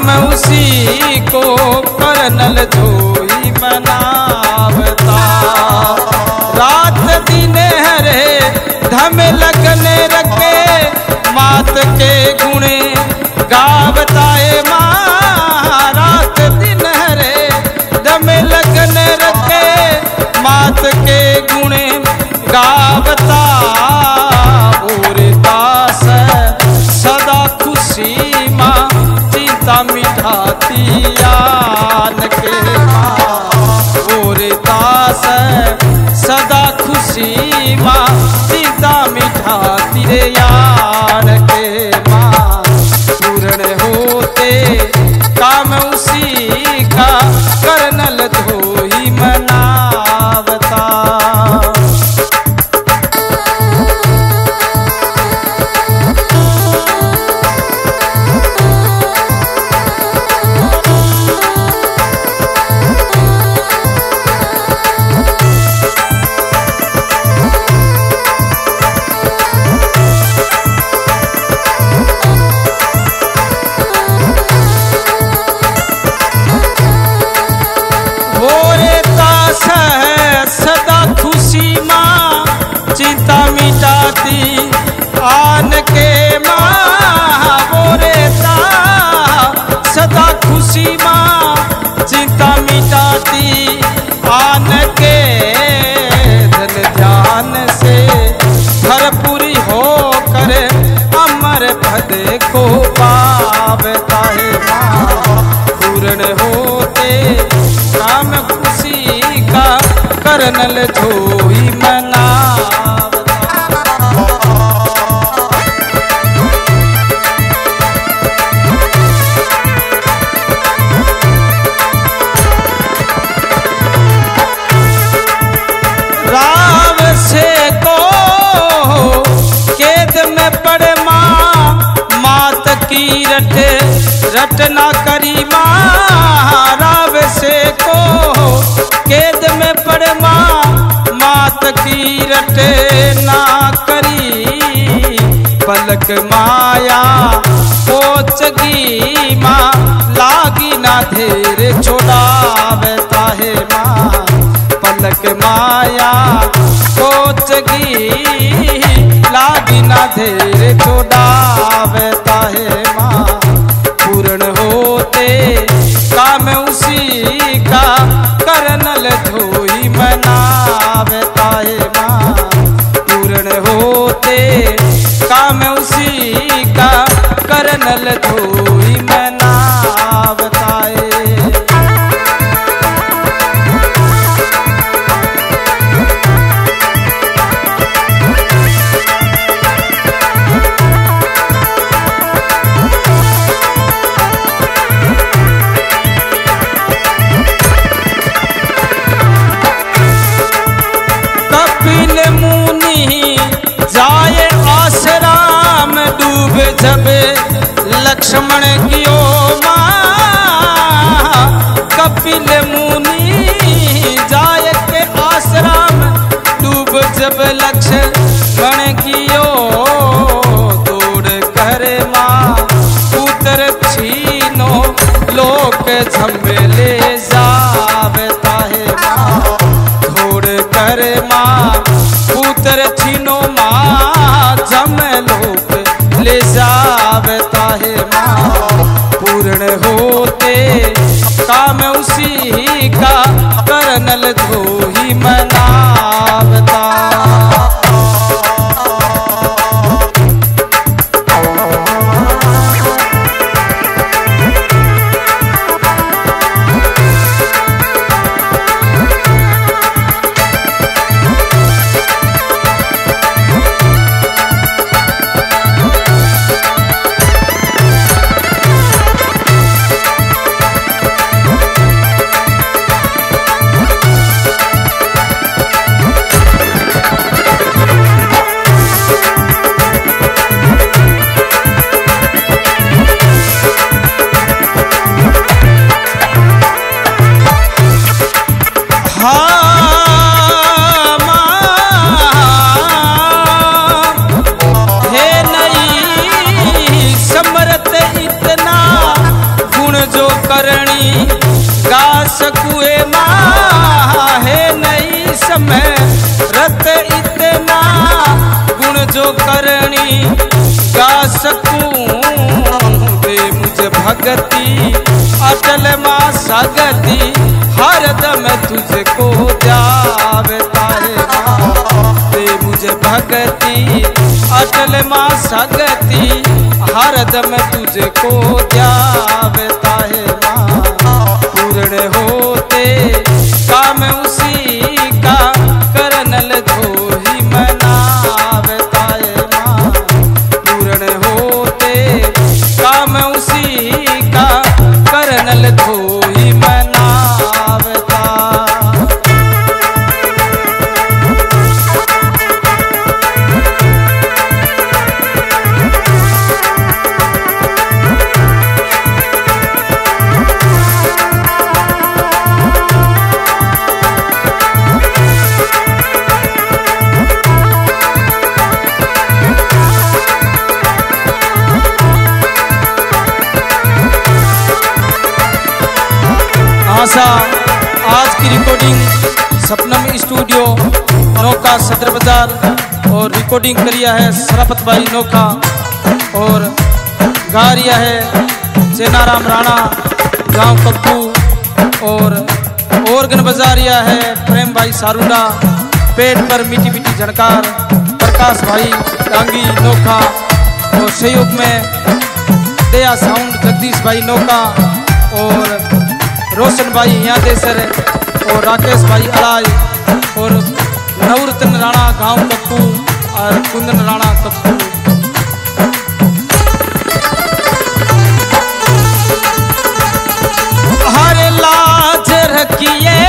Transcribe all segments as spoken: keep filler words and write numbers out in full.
काम उसी को करनल धोई मनावता। रात दिन हरे धम लगने रखे मात के गुणे गावताए माँ। रात दिन हरे धम लगने रखे मात के गुणे गावता। और दास सदा खुशी माँ चिंता मिठाती आन के माँ। और दास सदा खुशी माँ चिंता मिठाती रे यार के माँ। पूर्ण होते काम उसी का करनल धोई मनावता। सदा खुशी माँ चिंता मिटाती आन के माँ। बोरेता सदा खुशी माँ चिंता मिटाती आन के। धन ध्यान से भरपूरी हो कर अमर पद को पावता है माँ। पूर्ण होते काम खुशी का करनल धोई मनावता। राव से को केद में पड़े माँ मात की रट रट ना करी माँ। राव से को केद में पड़े माँ मात की रट ना करी। पलक माया पोचगी माँ लागी ना धेर छोड़ावता है माँ। पलक माया पोचगी लागी ना धेर छोड़ावता है माँ। पूर्ण होते काम उसी का करनल धोई मनावता है माँ। पूर्ण होते काम उसी का करनल धोई मनावता है। जाए आश्राम डूब जब लक्ष्मण कियो माँ। कपिल मुनि जाए के आश्राम डूब जब लक्ष्मण कियो। दौड़ कर माँ पुत्र छीनो लोक झमेले जावता है माँ। दौड़ कर माँ पुत्र छीनो माँ जम लोक ले जावता है माँ। पूर्ण होते काम उसी का करनल धोई मनावता। करनी गा सकुए माँ है नहीं समय रत इतना गुण जो करनी गा सकूं दे मुझे भगती अटल माँ सगती हरदम तुझको जावता है माँ दे मुझे भगती अटल माँ सगती हरदम तुझको जावता है माँ पूर्ण होते काम उसी का करनल धोही मनावता है माँ पूर्ण होते काम उसी का करनल धोही मनावता। आशा आज की रिकॉर्डिंग सपनम स्टूडियो नौका सदर बाजार और रिकॉर्डिंग करिया है सराफत भाई नौका और गा रिया है सेनाराम राणा गांव कप्पू और ऑर्गन बजा रिया है प्रेम भाई सारूडा पेट पर मीठी मीठी झनकार प्रकाश भाई डांगी नौका और सहयोग में दया साउंड जगदीश भाई नौका और रोशन भाई यहाँ देसर और राकेश भाई अलाय और नवरत्न राणा गांव कप्पू और कुंदन राणा कप्पू। हर लाज रखिए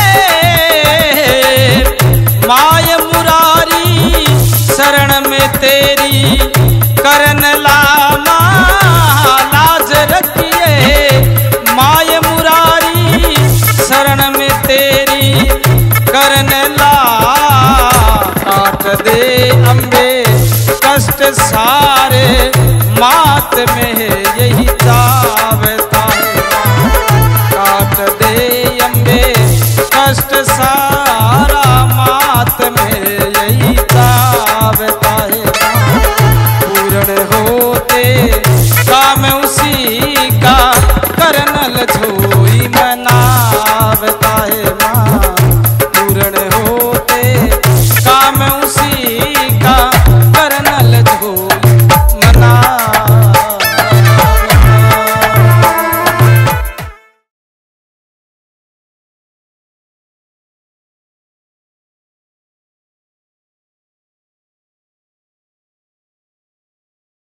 माय मुरारी शरण में तेरी करन लामा लाज रखिए माय मुरारी शरण में तेरी करन ला काट दे अम्बे कष्ट सारे मात में यही था।